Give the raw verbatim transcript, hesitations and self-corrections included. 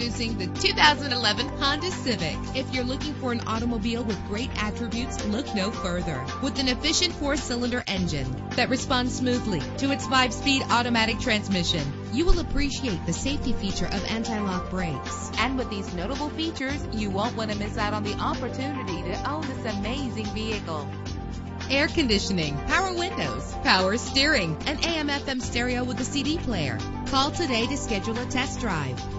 Introducing the two thousand eleven Honda Civic. If you're looking for an automobile with great attributes, look no further. With an efficient four-cylinder engine that responds smoothly to its five-speed automatic transmission, you will appreciate the safety feature of anti-lock brakes. And with these notable features, you won't want to miss out on the opportunity to own this amazing vehicle. Air conditioning, power windows, power steering, an A M F M stereo with a C D player. Call today to schedule a test drive.